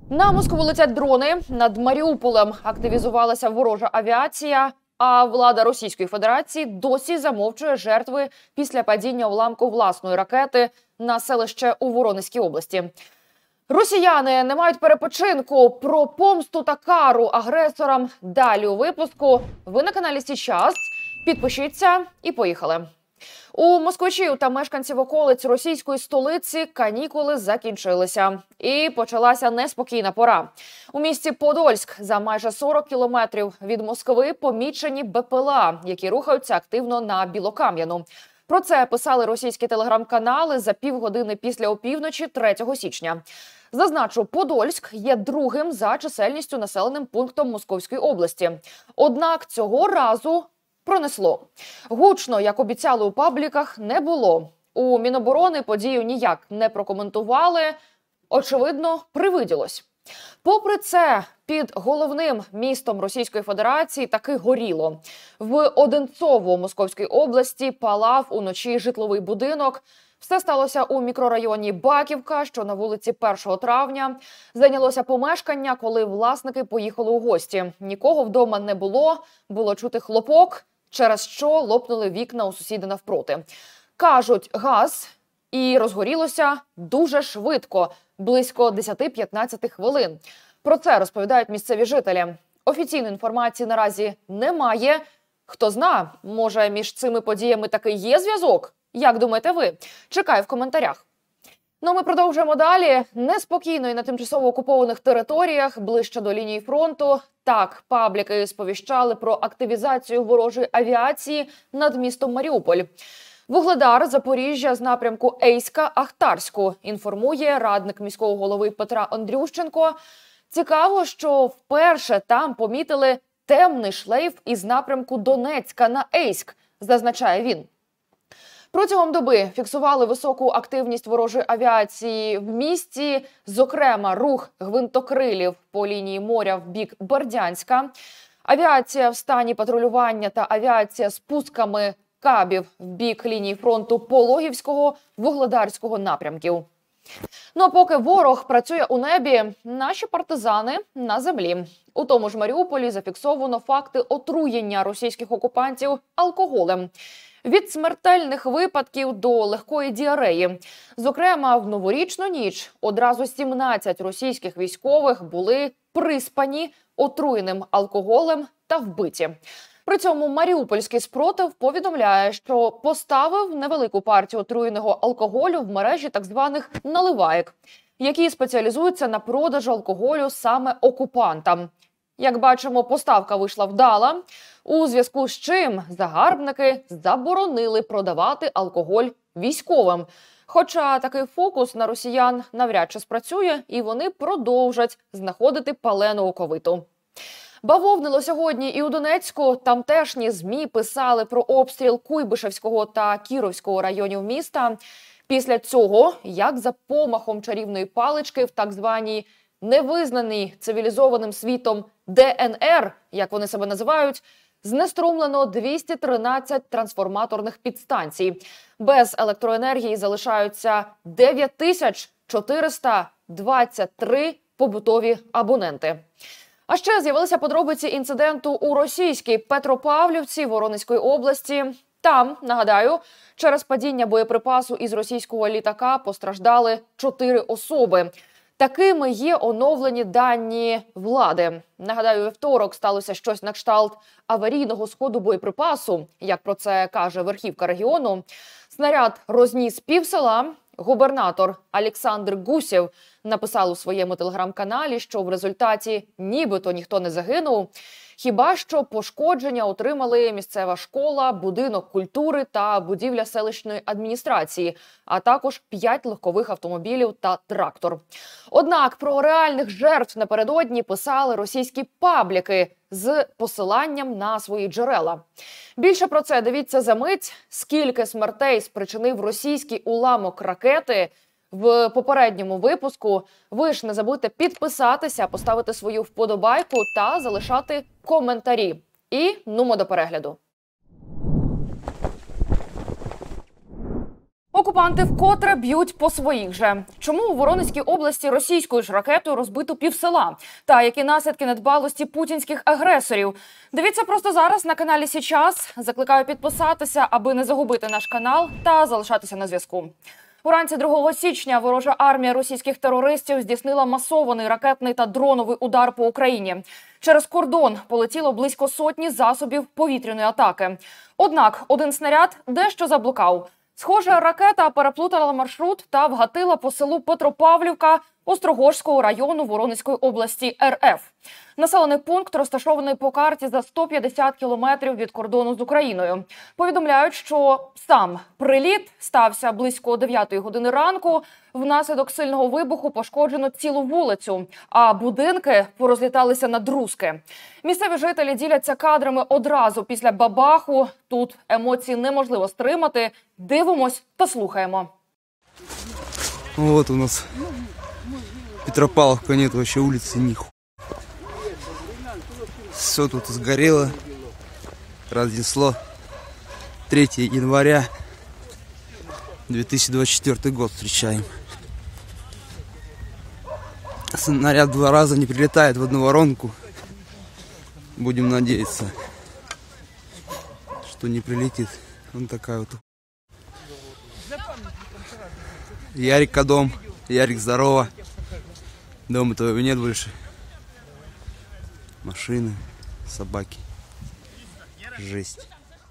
На Москву летять дрони. Над Маріуполем активізувалася ворожа авіація, а влада Російської Федерації досі замовчує жертви після падіння уламку власної ракети на селище у Воронезькій області. Росіяни не мають перепочинку. Про помсту та кару агресорам далі у випуску. Ви на каналі Сейчас. Підпишіться і поїхали. У москвичів та мешканців околиць російської столиці канікули закінчилися. І почалася неспокійна пора. У місті Подольськ за майже 40 кілометрів від Москви помічені БПЛА, які рухаються активно на Білокам'яну. Про це писали російські телеграм-канали за півгодини після опівночі 3 січня. Зазначу, Подольськ є другим за чисельністю населеним пунктом Московської області. Однак цього разу пронесло. Гучно, як обіцяли у пабліках, не було. У Міноборони подію ніяк не прокоментували. Очевидно, привиділось. Попри це, під головним містом Російської Федерації таки горіло. В Одинцово Московської області палав уночі житловий будинок. Все сталося у мікрорайоні Баківка, що на вулиці 1 травня. Зайнялося помешкання, коли власники поїхали у гості. Нікого вдома не було, було чути хлопок, через що лопнули вікна у сусіда навпроти. Кажуть, газ, і розгорілося дуже швидко, близько 10-15 хвилин. Про це розповідають місцеві жителі. Офіційної інформації наразі немає. Хто зна, може між цими подіями таки є зв'язок? Як думаєте ви? Чекаю в коментарях. Ну, ми продовжуємо далі. Неспокійно і на тимчасово окупованих територіях, ближче до лінії фронту. Так, пабліки сповіщали про активізацію ворожої авіації над містом Маріуполь. Вугледар, Запоріжжя з напрямку Ейська-Ахтарську, інформує радник міського голови Петра Андрющенко. Цікаво, що вперше там помітили темний шлейф із напрямку Донецька на Ейськ, зазначає він. Протягом доби фіксували високу активність ворожої авіації в місті, зокрема рух гвинтокрилів по лінії моря в бік Бердянська, авіація в стані патрулювання та авіація з пусками кабів в бік лінії фронту Пологівського, Вугледарського напрямків. Ну а поки ворог працює у небі, наші партизани на землі. У тому ж Маріуполі зафіксовано факти отруєння російських окупантів алкоголем. Від смертельних випадків до легкої діареї. Зокрема, в новорічну ніч одразу 17 російських військових були приспані отруєним алкоголем та вбиті. При цьому маріупольський спротив повідомляє, що поставив невелику партію отруєного алкоголю в мережі так званих наливаєк, які спеціалізуються на продажу алкоголю саме окупантам. Як бачимо, поставка вийшла вдала, у зв'язку з чим загарбники заборонили продавати алкоголь військовим. Хоча такий фокус на росіян навряд чи спрацює, і вони продовжать знаходити палену оковиту. Бавовнило сьогодні і у Донецьку. Тамтешні ЗМІ писали про обстріл Куйбишевського та Кіровського районів міста. Після цього, як за помахом чарівної палички в так званій невизнаній цивілізованим світом ДНР, як вони себе називають, знеструмлено 213 трансформаторних підстанцій. Без електроенергії залишаються 9423 побутові абоненти. А ще з'явилися подробиці інциденту у російській Петропавлівці Воронезької області. Там, нагадаю, через падіння боєприпасу із російського літака постраждали 4 особи. Такими є оновлені дані влади. Нагадаю, у вівторок сталося щось на кшталт аварійного сходу боєприпасу, як про це каже верхівка регіону. Снаряд розніс півсела. Губернатор Олександр Гусєв написав у своєму телеграм-каналі, що в результаті нібито ніхто не загинув. Хіба що пошкодження отримали місцева школа, будинок культури та будівля селищної адміністрації, а також 5 легкових автомобілів та трактор. Однак про реальних жертв напередодні писали російські пабліки з посиланням на свої джерела. Більше про це дивіться за мить. Скільки смертей спричинив російський уламок ракети в попередньому випуску. Ви ж не забудьте підписатися, поставити свою вподобайку та залишати коментарі. І нумо до перегляду. Окупанти вкотре б'ють по своїх же. Чому у Воронезькій області російською ж ракетою розбито півсела? Та які наслідки недбалості путінських агресорів? Дивіться просто зараз на каналі Січас. Закликаю підписатися, аби не загубити наш канал та залишатися на зв'язку. Уранці 2 січня ворожа армія російських терористів здійснила масований ракетний та дроновий удар по Україні. Через кордон полетіло близько сотні засобів повітряної атаки. Однак один снаряд дещо заблукав. Схоже, ракета переплутала маршрут та вгатила по селу Петропавлівка Острогожського району Воронезької області РФ. Населений пункт розташований по карті за 150 кілометрів від кордону з Україною. Повідомляють, що сам приліт стався близько 9 години ранку. Внаслідок сильного вибуху пошкоджено цілу вулицю, а будинки порозліталися на друзки. Місцеві жителі діляться кадрами одразу після бабаху. Тут емоції неможливо стримати. Дивимось та слухаємо. Вот у нас Петропавловка, нет вообще улицы, нихуя. Все тут сгорело, разнесло. 3 января 2024 год встречаем. Снаряд 2 раза не прилетает в одну воронку. Будем надеяться, что не прилетит. Вон такая вот. Ярик, дом. Ярик, здорово. Дома твоего нет больше. Машины, собаки. Жесть.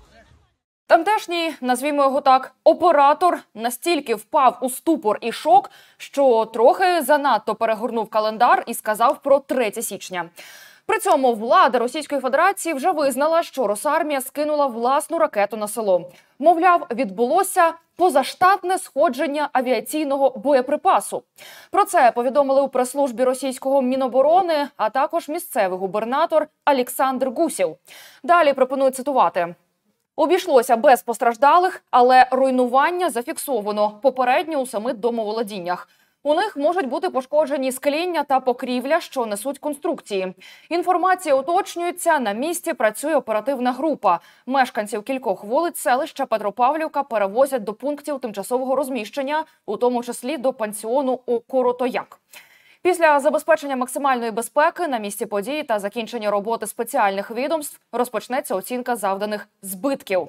Тамтешній, назвімо його так, оператор настільки впав у ступор і шок, що трохи занадто перегорнув календар і сказав про 3 січня. При цьому влада Російської Федерації вже визнала, що Росармія скинула власну ракету на село. Мовляв, відбулося позаштатне сходження авіаційного боєприпасу. Про це повідомили у прес-службі російського Міноборони, а також місцевий губернатор Олександр Гусєв. Далі пропоную цитувати. Обійшлося без постраждалих, але руйнування зафіксовано попередньо у 7 домоволодіннях. У них можуть бути пошкоджені скління та покрівля, що несуть конструкції. Інформація уточнюється, на місці працює оперативна група. Мешканців кількох вулиць селища Петропавлівка перевозять до пунктів тимчасового розміщення, у тому числі до пансіону у Коротояк. Після забезпечення максимальної безпеки на місці події та закінчення роботи спеціальних відомств розпочнеться оцінка завданих збитків.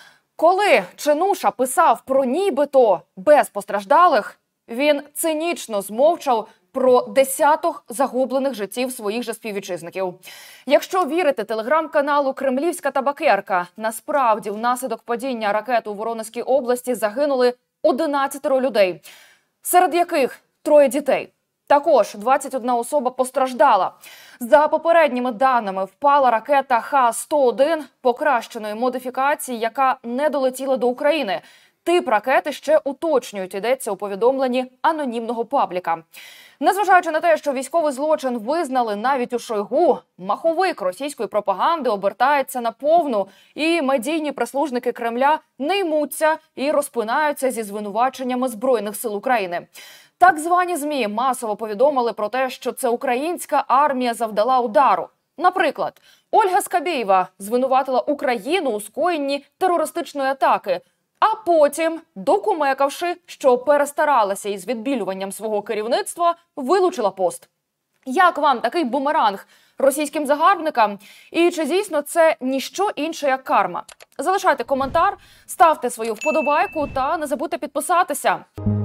Коли Чинуша писав про нібито без постраждалих, він цинічно змовчав про десяток загублених життів своїх же співвітчизників. Якщо вірити телеграм-каналу «Кремлівська табакерка», насправді внаслідок падіння ракет у Воронезькій області загинули 11 людей, серед яких 3 дітей. Також 21 особа постраждала. За попередніми даними, впала ракета Х-101 покращеної модифікації, яка не долетіла до України. Тип ракети ще уточнюють, йдеться у повідомленні анонімного пабліка. Незважаючи на те, що військовий злочин визнали навіть у Шойгу, маховик російської пропаганди обертається на повну, і медійні прислужники Кремля не ймуться і розпинаються зі звинуваченнями Збройних сил України. Так звані ЗМІ масово повідомили про те, що це українська армія завдала удару. Наприклад, Ольга Скабєєва звинуватила Україну у скоєнні терористичної атаки, а потім, докумекавши, що перестаралася із відбілюванням свого керівництва, вилучила пост. Як вам такий бумеранг російським загарбникам? І чи дійсно це ніщо інше, як карма? Залишайте коментар, ставте свою вподобайку та не забудьте підписатися.